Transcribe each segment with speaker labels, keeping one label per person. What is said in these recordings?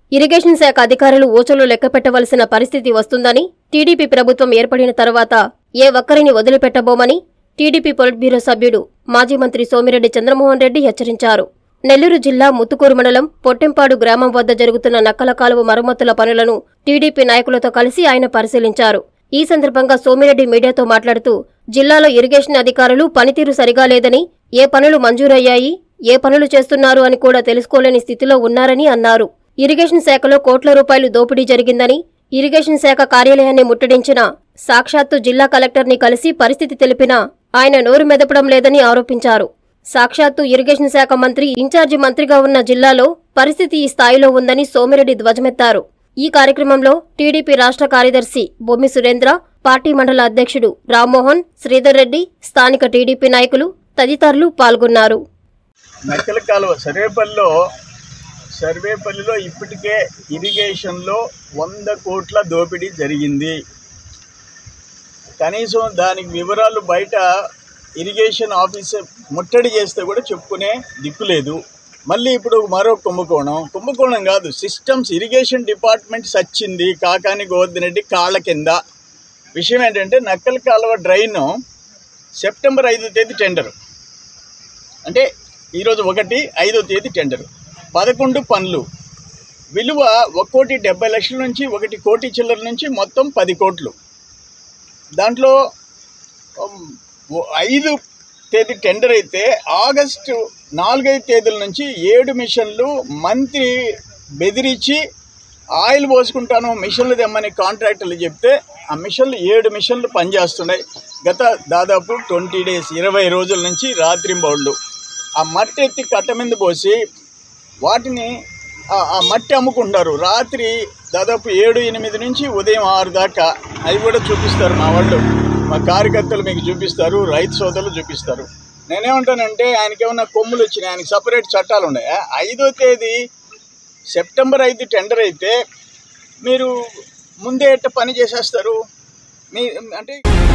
Speaker 1: Irrigation శాఖ అధికారులు ఊచలు లెక్కపెట్టవలసిన పరిస్థితి వస్తుందని టీడీపీ ప్రభుత్వం ఏర్పడిన తర్వాత ఏ ఒక్కరిని వదిలిపెట్టబోమని టీడీపీ పొలిట్ బ్యూరో సభ్యుడు మాజీ మంత్రి సోమిరెడ్డి చంద్రమోహన్ రెడ్డి హెచ్చరించారు. నెల్లూరు జిల్లా ముతుకూరు మండలం పొట్టెంపాడు గ్రామం వద్ద జరుగుతున్న నక్కల కాలువ మరమ్మతుల పనులను టీడీపీ నాయకులతో కలిసి ఆయన పరిశీలించారు. ఈ సందర్భంగా సోమిరెడ్డి మీడియాతో మాట్లాడుతూ జిల్లాలో ఇరిగేషన్ అధికారులు పనితీరు సరిగా లేదని, ఏ పనులు మంజూరయ్యాయి, ఏ పనులు చేస్తున్నారు అని కూడా తెలుసుకోలేని స్థితిలో ఉన్నారని అన్నారు. ఇరిగేషన్ శాఖలో కోట్ల రూపాయలు దోపిడీ జరిగిందని, ఇరిగేషన్ శాఖ కార్యాలయాన్ని ముట్టడించిన సాక్షాత్తు జిల్లా కలెక్టర్ని కలిసి పరిస్థితి తెలిపినా ఆయన నోరు మెదపడం లేదని ఆరోపించారు. సాక్షాత్తు ఇరిగేషన్ శాఖ మంత్రి ఇన్ఛార్జి మంత్రిగా ఉన్న జిల్లాలో పరిస్థితి ఈ స్థాయిలో ఉందని సోమిరెడ్డి ధ్వజమెత్తారు. ఈ కార్యక్రమంలో టీడీపీ రాష్ట్ర కార్యదర్శి బొమ్మి సురేంద్ర, పార్టీ మండల అధ్యక్షుడు రామ్మోహన్, శ్రీధర్ రెడ్డి, స్థానిక టీడీపీ నాయకులు తదితరులు పాల్గొన్నారు.
Speaker 2: నక్కల కాలువ సర్వేపల్లిలో ఇప్పటికే ఇరిగేషన్లో 100 కోట్ల దోపిడీ జరిగింది. కనీసం దానికి వివరాలు బయట ఇరిగేషన్ ఆఫీసర్ ముట్టడి చేస్తే కూడా చెప్పుకునే దిక్కులేదు. మళ్ళీ ఇప్పుడు మరో కుంభకోణం కాదు, సిస్టమ్స్ ఇరిగేషన్ డిపార్ట్మెంట్ సచ్చింది కాకాని గోవర్ధన్ కాళ్ళ కింద. విషయం ఏంటంటే నక్కల కాలువ డ్రైన్ సెప్టెంబర్ 5వ తేదీ టెండరు, అంటే ఈరోజు 1, 5వ తేదీ టెండరు, 11 పనులు, విలువ 1,70,00,000 నుంచి 1 కోటి చిల్లర నుంచి మొత్తం 10 కోట్లు. దాంట్లో 5వ తేదీ టెండర్ అయితే ఆగస్టు 4-5 తేదీల నుంచి 7 మిషన్లు మంత్రి బెదిరించి ఆయిల్ పోసుకుంటాను మిషన్లు తెమ్మని కాంట్రాక్టర్లు చెప్తే ఆ మిషన్లు 7 మిషన్లు పనిచేస్తున్నాయి. గత దాదాపు 20 డేస్ 20 రోజుల నుంచి రాత్రింబౌళ్ళు ఆ మట్టి ఎత్తి కట్ట మీద పోసి వాటిని ఆ మట్టి అమ్ముకుంటారు. రాత్రి దాదాపు 7-8 నుంచి ఉదయం 6 దాకా. అవి కూడా చూపిస్తారు మా వాళ్ళు, మా కార్యకర్తలు మీకు చూపిస్తారు, రైతు సోదరులు చూపిస్తారు. నేనేమంటానంటే ఆయనకి ఏమన్నా కొమ్ములు వచ్చినాయి, ఆయనకి సపరేట్ చట్టాలు ఉన్నాయి. 5వ తేదీ సెప్టెంబర్ 5 టెండర్ అయితే మీరు ముందే ఎట్ట పని చేసేస్తారు మీ అంటే.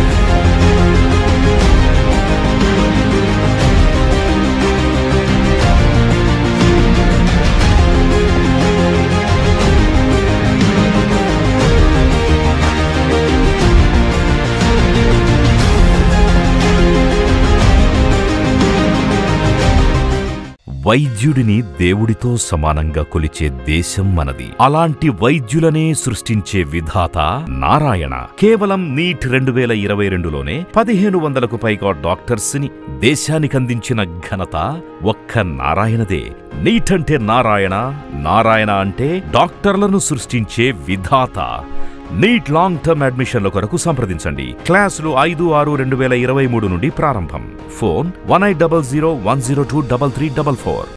Speaker 3: వైద్యుడిని దేవుడితో సమానంగా కొలిచే దేశం మనది. అలాంటి వైద్యులనే సృష్టించే విధాత నారాయణ. కేవలం నీట్ 2022లోనే 1500కు పైగా డాక్టర్స్ ని దేశానికందించిన ఘనత ఒక్క నారాయణదే. నీట్ అంటే నారాయణ, నారాయణ అంటే డాక్టర్లను సృష్టించే విధాత. నీట్ లాంగ్ టర్మ్ అడ్మిషన్ల కొరకు సంప్రదించండి. క్లాసులు 5-6-2023 నుండి ప్రారంభం. ఫోన్ 1800 102 3344.